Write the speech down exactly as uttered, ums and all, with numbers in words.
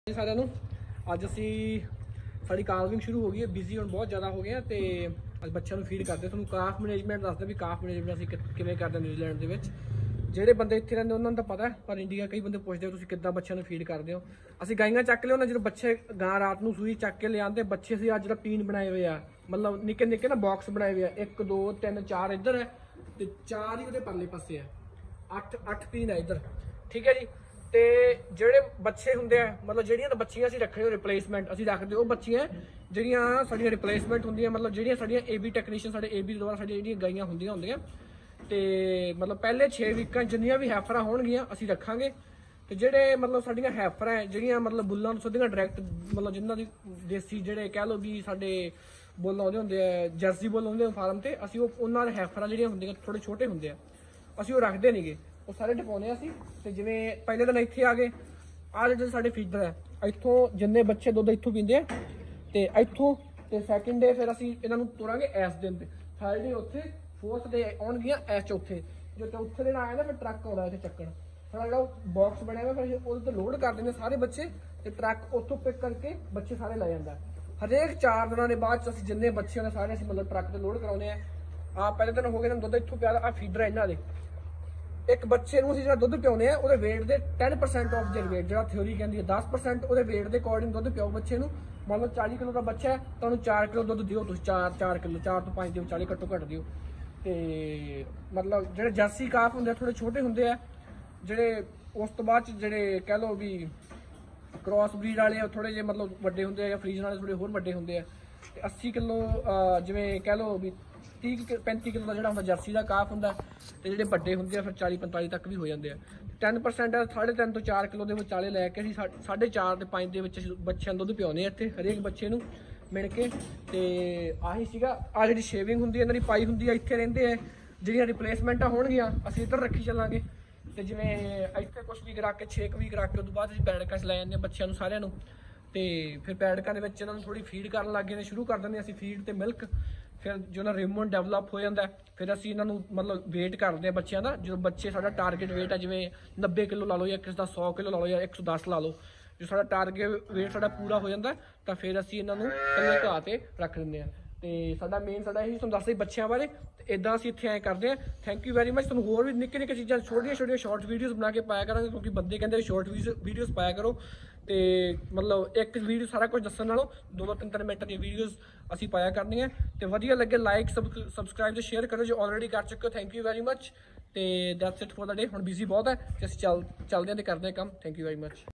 जी सारिਆਂ ਨੂੰ ਅੱਜ ਅਸੀਂ ਸਾਡੀ ਕਾਲਵਿੰਗ ਸ਼ੁਰੂ ਹੋ ਗਈ ਹੈ। ਬਿਜ਼ੀ ਹੁਣ ਬਹੁਤ ਜ਼ਿਆਦਾ ਹੋ ਗਏ ਆ ਤੇ ਅੱਜ ਬੱਚਿਆਂ ਨੂੰ ਫੀਡ ਕਰਦੇ। ਤੁਹਾਨੂੰ ਕਾਫ ਮੈਨੇਜਮੈਂਟ ਦੱਸਦੇ ਵੀ ਕਾਫ ਮੈਨੇਜਮੈਂਟ ਅਸੀਂ ਕਿਵੇਂ ਕਰਦੇ ਨਿਊਜ਼ੀਲੈਂਡ ਦੇ ਵਿੱਚ। ਜਿਹੜੇ ਬੰਦੇ ਇੱਥੇ ਰਹਿੰਦੇ ਉਹਨਾਂ ਨੂੰ ਤਾਂ ਪਤਾ, ਪਰ ਇੰਡੀਆ ਕਈ ਬੰਦੇ ਪੁੱਛਦੇ ਹੋ ਤੁਸੀਂ ਕਿੱਦਾਂ ਬੱਚਿਆਂ ਨੂੰ ਫੀਡ ਕਰਦੇ ਹੋ। ਅਸੀਂ ਗਾਈਆਂ ਚੱਕ ਲਿਆਉਂਦੇ, ਜਦੋਂ ਬੱਚੇ ਗਾਂ ਰਾਤ ਨੂੰ ਸੂਈ ਚੱਕ ਕੇ ਲਿਆਉਂਦੇ ਬੱਚੇ ਅਸੀਂ ਅੱਜ ਦਾ ਪੀਣ ਬਣਾਏ ਹੋਏ ਆ, ਮਤਲਬ ਨਿੱਕੇ ਨਿੱਕੇ ਨਾ ਬਾਕਸ ਬਣਾਏ ਹੋਏ ਆ, ਇੱਕ ਦੋ ਤਿੰਨ ਚਾਰ ਇੱਧਰ ਹੈ ਤੇ ਚਾਰ ਹੀ ਉਹਦੇ ਪਰਲੇ ਪਾਸੇ ਆ, ਅੱਠ ਅੱਠ ਪੀਣ ਹੈ ਇੱਧਰ, ਠੀਕ ਹੈ ਜੀ। ਤੇ ਜਿਹੜੇ ਬੱਚੇ ਹੁੰਦੇ ਆ, ਮਤਲਬ ਜਿਹੜੀਆਂ ਤਾਂ ਬੱਚੀਆਂ ਅਸੀਂ ਰੱਖਣੇ ਰਿਪਲੇਸਮੈਂਟ ਅਸੀਂ ਰੱਖਦੇ ਉਹ ਬੱਚੀਆਂ ਜਿਹੜੀਆਂ ਸਾਡੀਆਂ ਰਿਪਲੇਸਮੈਂਟ ਹੁੰਦੀਆਂ, ਮਤਲਬ ਜਿਹੜੀਆਂ ਸਾਡੀਆਂ ਏ ਬੀ ਟੈਕਨੀਸ਼ੀਅਨ ਸਾਡੇ ਏ ਬੀ ਦੁਆਰਾ ਸਾਡੀਆਂ ਜਿਹੜੀਆਂ ਗਾਈਆਂ ਹੁੰਦੀਆਂ ਹੁੰਦੀਆਂ ਤੇ ਮਤਲਬ ਪਹਿਲੇ ਛੇ ਵੀਕਾਂ ਜਿੰਨੀਆਂ ਵੀ ਹੈਫਰਾਂ ਹੋਣਗੀਆਂ ਅਸੀਂ ਰੱਖਾਂਗੇ। ਤੇ ਜਿਹੜੇ ਮਤਲਬ ਸਾਡੀਆਂ ਹੈਫਰਾਂ ਹੈ ਜਿਹੜੀਆਂ ਮਤਲਬ ਬੁੱਲਾਂ ਨੂੰ ਸਿੱਧੀਆਂ ਡਾਇਰੈਕਟ, ਮਤਲਬ ਜਿਨ੍ਹਾਂ ਦੀ ਦੇਸੀ ਜਿਹੜੇ ਕਹਿ ਲਓ ਵੀ ਸਾਡੇ ਬੁੱਲ ਆਉਂਦੇ ਹੁੰਦੇ ਆ, ਜਰਸੀ ਬੁੱਲ ਆਉਂਦੇ ਫਾਰਮ ਤੇ, ਅਸੀਂ ਉਹ ਉਹਨਾਂ ਦੇ ਹੈਫਰਾਂ ਜਿਹੜੀਆਂ ਹੁੰਦੀਆਂ ਥੋੜੇ ਛੋਟੇ ਹੁੰਦੇ ਆ, ਅਸੀਂ ਉਹ ਰੱਖਦੇ ਨਹੀਂਗੇ, ਉਹ ਸਾਰੇ ਟਪਾਉਂਦੇ ਆ ਅਸੀਂ। ਤੇ ਜਿਵੇਂ ਪਹਿਲੇ ਦਿਨ ਇੱਥੇ ਆ ਗਏ, ਆਹ ਜਿਹੜੇ ਸਾਡੇ ਫੀਡਰ ਹੈ ਇੱਥੋਂ ਜਿੰਨੇ ਬੱਚੇ ਦੁੱਧ ਇੱਥੋਂ ਪੀਂਦੇ ਆ ਤੇ ਇੱਥੋਂ ਤੇ ਸੈਕਿੰਡ ਡੇ ਫਿਰ ਅਸੀਂ ਇਹਨਾਂ ਨੂੰ ਤੋਰਾਂਗੇ ਇਸ ਦਿਨ ਤੇ, ਥਰਡ ਡੇ ਉੱਥੇ, ਫੋਰਥ ਡੇ ਆਉਣਗੀਆਂ ਇਸ ਚੌਥੇ। ਜੋ ਚੌਥੇ ਦਿਨ ਆਇਆ ਨਾ ਫਿਰ ਟਰੱਕ ਆਉਂਦਾ ਇੱਥੇ ਚੱਕਣ, ਸਾਡਾ ਜਿਹੜਾ ਬਾਕਸ ਬਣਿਆ ਹੋਇਆ ਫਿਰ ਉਹਦੇ ਤੇ ਲੋਡ ਕਰ ਦਿੰਦੇ ਸਾਰੇ ਬੱਚੇ ਤੇ ਟਰੱਕ ਉੱਥੋਂ ਪਿਕ ਕਰਕੇ ਬੱਚੇ ਸਾਰੇ ਲੈ ਜਾਂਦਾ। ਹਰੇਕ ਚਾਰ ਦਿਨਾਂ ਦੇ ਬਾਅਦ ਚ ਅਸੀਂ ਜਿੰਨੇ ਬੱਚੇ ਹੁੰਦੇ ਸਾਰੇ ਅਸੀਂ ਮਤਲਬ ਟਰੱਕ ਤੇ ਲੋਡ ਕਰਾਉਂਦੇ ਆ। ਆਹ ਪਹਿਲੇ ਦਿਨ ਹੋ ਗਏ ਦੁੱਧ ਇੱਥੋਂ ਪਿਆ, ਆਹ ਫੀਡਰ ਹੈ ਇਹਨਾਂ ਦੇ। ਇੱਕ ਬੱਚੇ ਨੂੰ ਅਸੀਂ ਜਿਹੜਾ ਦੁੱਧ ਪਿਆਉਂਦੇ ਆ ਉਹਦੇ weight ਦੇ ten percent ਆਫ ਜਰ weight, ਜਿਹੜਾ ਥਿਓਰੀ ਕਹਿੰਦੀ ਹੈ ten percent ਉਹਦੇ weight ਦੇ ਅਕੋਰਡਿੰਗ ਦੁੱਧ ਪਿਆਓ ਬੱਚੇ ਨੂੰ। ਮੰਨ ਲਓ ਚਾਲੀ ਕਿਲੋ ਦਾ ਬੱਚਾ ਹੈ ਤਾਂ ਉਹਨੂੰ ਚਾਰ ਕਿਲੋ ਦੁੱਧ ਦਿਓ ਤੁਸੀਂ, ਚਾਰ ਚਾਰ ਕਿਲੋ ਚਾਰ ਤੋਂ ਪੰਜ ਦਿਓ, ਚਾਲੀ ਘੱਟੋ ਘੱਟ ਦਿਓ। ਤੇ ਮਤਲਬ ਜਿਹੜੇ ਜਰਸੀ ਕਾਫ ਹੁੰਦੇ ਆ ਥੋੜੇ ਛੋਟੇ ਹੁੰਦੇ ਆ, ਜਿਹੜੇ ਉਸ ਤੋਂ ਬਾਅਦ ਚ ਜਿਹੜੇ ਕਹਿ ਲਓ ਵੀ ਕ੍ਰੋਸ ਬਰੀਡ ਵਾਲੇ ਆ ਥੋੜੇ ਜਿਹੇ ਮਤਲਬ ਵੱਡੇ ਹੁੰਦੇ ਆ, ਜਾਂ ਫਰੀਜ਼ਨ ਵਾਲੇ ਥੋੜੇ ਹੋਰ ਵੱਡੇ ਹੁੰਦੇ ਆ। ਤੇ ਅੱਸੀ ਕਿਲੋ ਜਿਵੇਂ ਕਹਿ ਲਓ ਵੀ ਤੀਹ ਪੈਂਤੀ ਕਿਲੋ ਦਾ ਜਿਹੜਾ ਹੁੰਦਾ ਜਰਸੀ ਦਾ ਕਾਫ ਹੁੰਦਾ, ਤੇ ਜਿਹੜੇ ਵੱਡੇ ਹੁੰਦੇ ਆ ਫਿਰ ਚਾਲੀ ਪੰਤਾਲੀ ਤੱਕ ਵੀ ਹੋ ਜਾਂਦੇ ਆ। ਟੈਨ ਪਰਸੈਂਟ ਸਾਢੇ ਤਿੰਨ ਤੋਂ ਚਾਰ ਕਿਲੋ ਦੇ ਵਿਚਾਲੇ ਲੈ ਕੇ ਅਸੀਂ ਸਾਢੇ ਚਾਰ ਤੇ ਪੰਜ ਦੇ ਵਿੱਚ ਬੱਚਿਆਂ ਨੂੰ ਦੁੱਧ ਪਿਆਉਂਦੇ ਆ ਇੱਥੇ ਹਰੇਕ ਬੱਚੇ ਨੂੰ ਮਿਣ ਕੇ। ਤੇ ਆਹੀ ਸੀਗਾ। ਆਹ ਜਿਹੜੀ ਸ਼ੇਵਿੰਗ ਹੁੰਦੀ ਹੈ ਇਹਨਾਂ ਦੀ ਪਾਈ ਹੁੰਦੀ ਆ, ਇੱਥੇ ਰਹਿੰਦੇ ਆ। ਜਿਹੜੀਆਂ ਰਿਪਲੇਸਮੈਂਟਾਂ ਹੋਣਗੀਆਂ ਅਸੀਂ ਇੱਧਰ ਰੱਖੀ ਚੱਲਾਂਗੇ। ਤੇ ਜਿਵੇਂ ਇੱਥੇ ਕੁਛ ਵੀਕ ਰੱਖ ਕੇ ਛੇ ਕੁ ਵੀਕ ਰੱਖ ਕੇ ਉਦੋਂ ਬਾਅਦ ਅਸੀਂ ਪੈਡਕਾਂ 'ਚ ਲੈ ਜਾਂਦੇ ਹਾਂ ਬੱਚਿਆਂ ਨੂੰ ਸਾਰਿਆਂ ਨੂੰ। ਤੇ ਫਿਰ ਪੈਡਕਾਂ ਦੇ ਵਿੱਚ ਇਹਨਾਂ ਨੂੰ ਥੋੜੀ ਫੀਡ ਕਰਨ ਲੱਗ ਜਾਂਦੇ, ਸ਼ੁਰੂ ਕਰ ਦਿੰਦੇ ਅਸੀਂ ਫੀਡ ਤੇ ਮਿਲਕ। ਫਿਰ ਜੋ ਨਾ ਰਿਮਨ ਡਿਵੈਲਪ ਹੋ ਜਾਂਦਾ, ਫਿਰ ਅਸੀਂ ਇਹਨਾਂ ਨੂੰ ਮਤਲਬ ਵੇਟ ਕਰਦੇ ਹਾਂ ਬੱਚਿਆਂ ਦਾ। ਜਦੋਂ ਬੱਚੇ ਸਾਡਾ ਟਾਰਗੇਟ ਵੇਟ ਹੈ ਜਿਵੇਂ ਨੱਬੇ ਕਿਲੋ ਲਾ ਲਓ, ਜਾਂ ਕਿਸੇ ਦਾ ਸੌ ਕਿਲੋ ਲਾ ਲਓ, ਜਾਂ ਇੱਕ ਸੌ ਦਸ ਲਾ ਲਓ, ਜੋ ਸਾਡਾ ਟਾਰਗੇਟ ਵੇਟ ਸਾਡਾ ਪੂਰਾ ਹੋ ਜਾਂਦਾ ਤਾਂ ਫਿਰ ਅਸੀਂ ਇਹਨਾਂ ਨੂੰ ਇਕੱਲੇ ਘਾਹ ਤੇ ਰੱਖ ਦਿੰਦੇ ਹਾਂ। ਤੇ ਸਾਡਾ ਮੇਨ ਸਾਡਾ ਇਹੀ ਤੁਹਾਨੂੰ ਦੱਸਦੇ ਬੱਚਿਆਂ ਬਾਰੇ। ਤੇ ਇਦਾਂ ਅਸੀਂ ਇੱਥੇ ਐਂ ਕਰਦੇ ਹਾਂ। Thank you very much. ਤੁਹਾਨੂੰ ਹੋਰ ਵੀ ਨਿੱਕੇ ਨਿੱਕੇ ਚੀਜ਼ਾਂ ਛੋਟੀਆਂ ਛੋਟੀਆਂ ਸ਼ਾਰਟ ਵੀਡੀਓਜ਼ ਬਣਾ ਕੇ ਪਾਇਆ ਕਰਾਂਗੇ, ਕਿਉਂਕਿ ਬੰਦੇ ਕਹਿੰਦੇ ਸ਼ਾਰਟ ਵੀਡੀਓਜ਼ ਪਾਇਆ ਕਰੋ। ਤੇ ਮਤਲਬ ਇੱਕ ਵੀਡੀਓ ਸਾਰਾ ਕੁਝ ਦੱਸਣ ਨਾਲੋਂ ਦੋ ਦੋ ਤਿੰਨ ਤਿੰਨ ਮਿੰਟ ਦੀਆਂ ਵੀਡੀਓਜ਼ ਅਸੀਂ ਪਾਇਆ ਕਰਨੀਆਂ। ਤੇ ਵਧੀਆ ਲੱਗੇ ਲਾਈਕ ਸਬਸਕ੍ਰਾਈਬ ਤੇ ਸ਼ੇਅਰ ਕਰੋ, ਜੋ ਆਲਰੇਡੀ ਕਰ ਚੁੱਕੇ ਹੋ ਥੈਂਕ ਯੂ ਵੈਰੀ ਮਚ। ਤੇ that's it for the day. ਹੁਣ ਬਿਜ਼ੀ ਬਹੁਤ ਹੈ ਤੇ ਅਸੀਂ ਚੱਲ ਚੱਲਦੇ ਹਾਂ ਤੇ ਕਰਦੇ ਹਾਂ ਕੰਮ। Thank you very much.